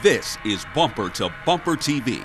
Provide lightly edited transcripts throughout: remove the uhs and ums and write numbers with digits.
This is Bumper to Bumper TV.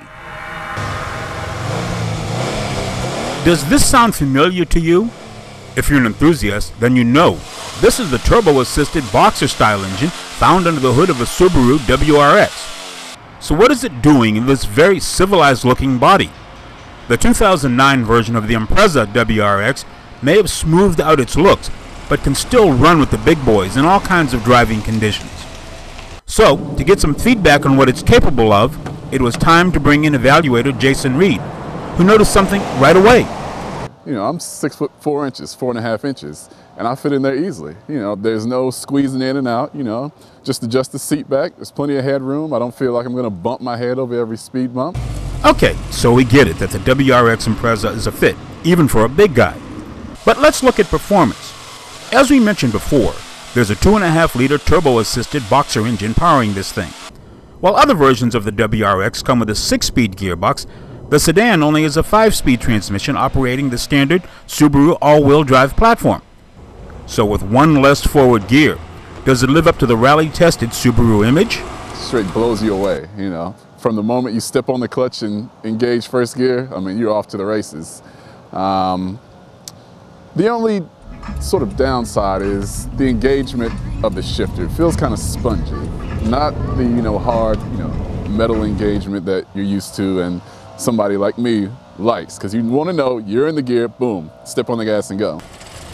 Does this sound familiar to you? If you're an enthusiast, then you know. This is the turbo-assisted boxer-style engine found under the hood of a Subaru WRX. So what is it doing in this very civilized-looking body? The 2009 version of the Impreza WRX may have smoothed out its looks, but can still run with the big boys in all kinds of driving conditions. So, to get some feedback on what it's capable of, it was time to bring in evaluator Jason Reed, who noticed something right away. You know, I'm 6'4", 4.5 inches, and I fit in there easily. You know, there's no squeezing in and out, you know, just adjust the seat back. There's plenty of headroom. I don't feel like I'm going to bump my head over every speed bump. Okay, so we get it that the WRX Impreza is a fit, even for a big guy. But let's look at performance. As we mentioned before, there's a 2.5-liter turbo-assisted boxer engine powering this thing. While other versions of the WRX come with a 6-speed gearbox, the sedan only has a 5-speed transmission operating the standard Subaru all-wheel drive platform. So with one less forward gear, does it live up to the rally-tested Subaru image? Straight blows you away, you know. From the moment you step on the clutch and engage first gear, I mean, you're off to the races. The only sort of downside is the engagement of the shifter. It feels kind of spongy, not the, you know, hard, you know, metal engagement that you're used to and somebody like me likes, because you want to know you're in the gear, boom, step on the gas and go.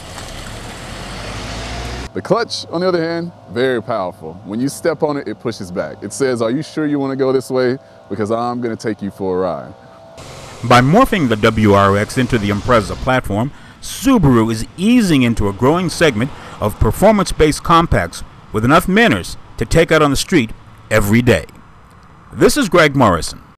The clutch, on the other hand, very powerful. When you step on it, it pushes back. It says, are you sure you want to go this way? Because I'm going to take you for a ride. By morphing the WRX into the Impreza platform, Subaru is easing into a growing segment of performance-based compacts with enough manners to take out on the street every day. This is Greg Morrison.